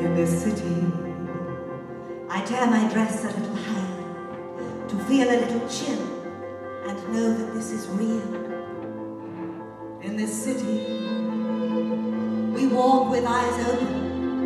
in this city. I tear my dress a little higher to feel a little chill and know that this is real. In this city, we walk with eyes open.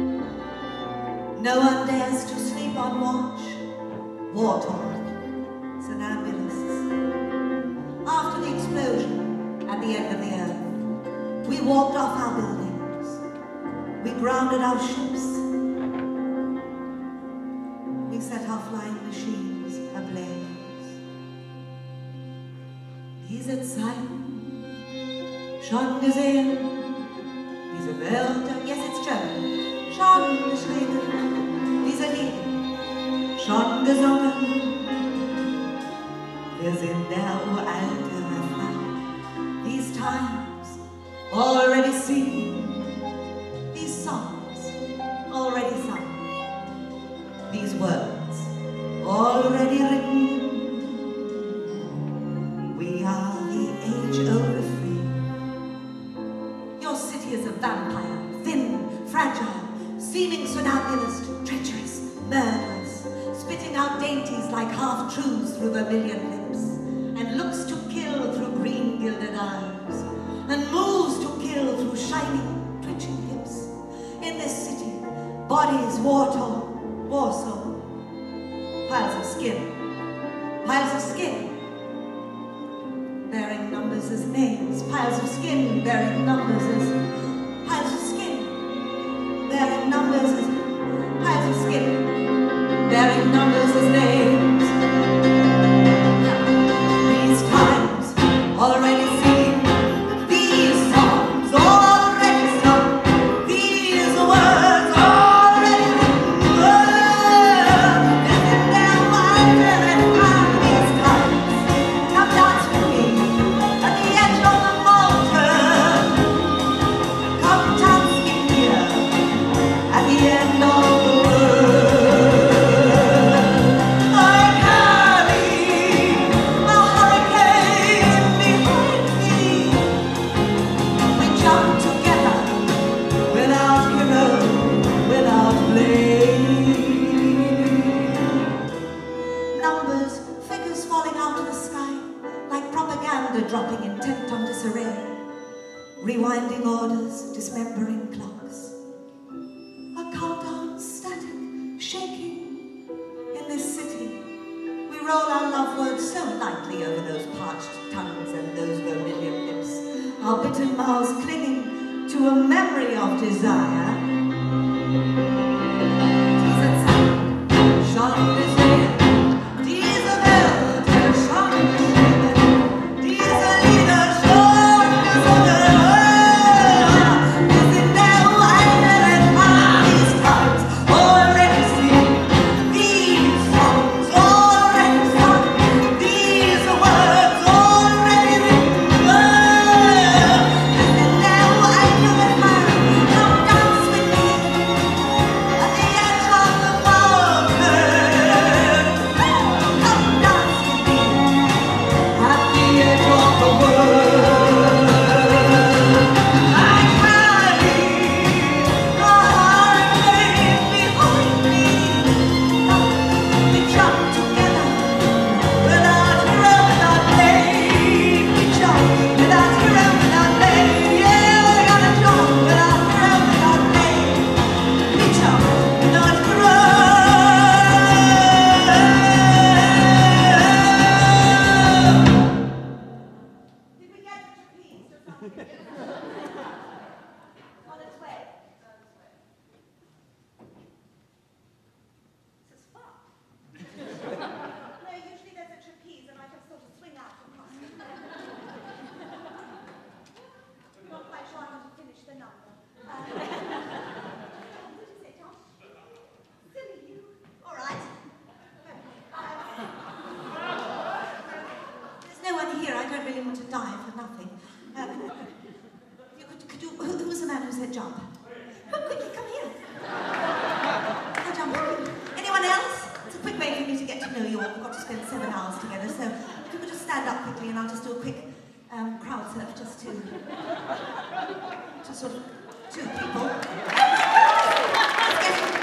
No one dares to sleep on watch. War-torn, somnambulists. After the explosion at the end of the earth, we walked off our buildings. We grounded our ships. We set our flying machines ablaze. Diese Zeiten schon gesehen, diese Wörter, yes it's German, schon geschrieben, diese Lieder, schon gesungen. Wir sind der uralte Refrain. These times already seen, these songs already sung, these words already written. We are the age-old refrain. Your city is a vampire, thin, fragile, seeming somnambulist, treacherous, murderous, spitting out dainties like half-truths through vermilion lips, and looks to kill through green gilded eyes, and moves to kill through shining, twitching hips. In this city, bodies war-torn, war-sore, piles of skin, bearing numbers as names, piles of skin bearing numbers as piles of skin, bearing numbers as piles of skin, bearing numbers as names. These times already seen, these songs already sung, these words already written. Visit their wonder and find these times. Come dance with me at the edge of the mountain. Come dance with me at the end of the dropping intent on disarray, rewinding orders, dismembering clocks. A countdown static, shaking. In this city, we roll our love words so lightly over those parched tongues and those vermilion lips, our bitter mouths clinging to a memory of desire. Diese Zeit, schon gesehen, diese Welt, schon geschrieben. And I'll just do a quick crowd surf just to sort of two people. Let's get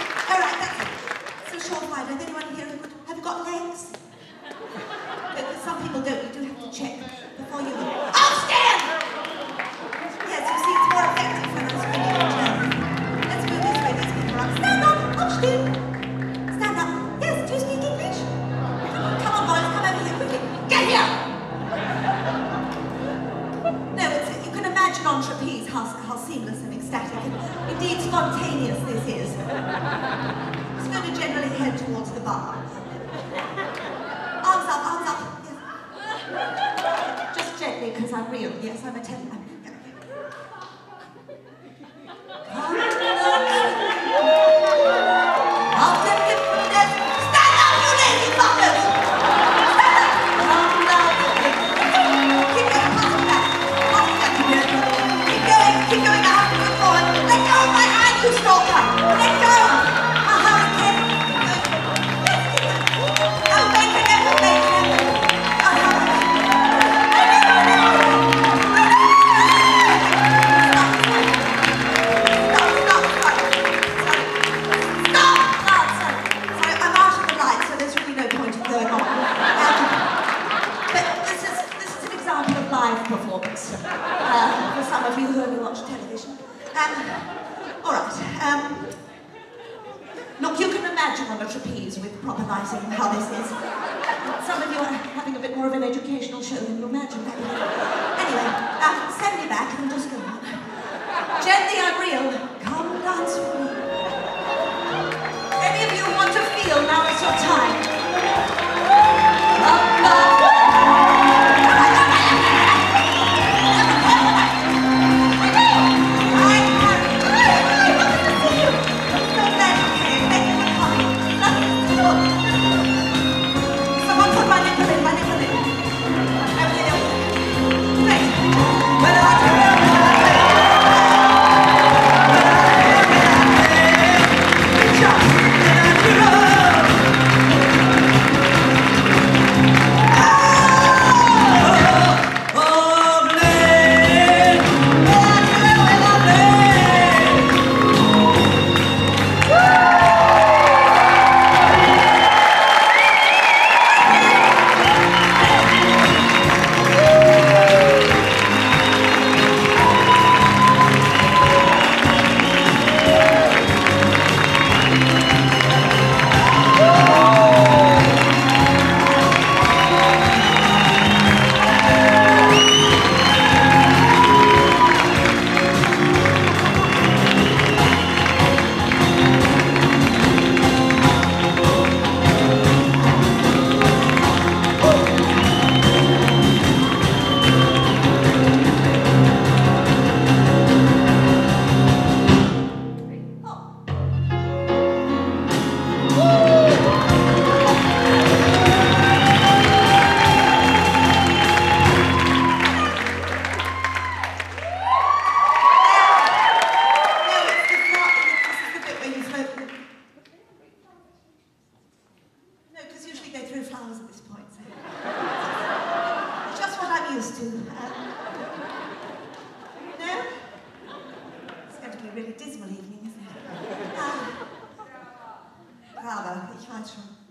Yes, I'm attending. Performance for some of you who only watch television. All right. Look, you can imagine on a trapeze with proper lighting how this is. Some of you are having a bit more of an educational show than you imagine. Anyway, send me back and just go on. Gently, I'm real. Come dance with me. Any of you want to feel, now is your time. Flowers at this point, so. Just what I'm used to. No? It's going to be a really dismal evening, isn't it? Gala, ich weiß schon.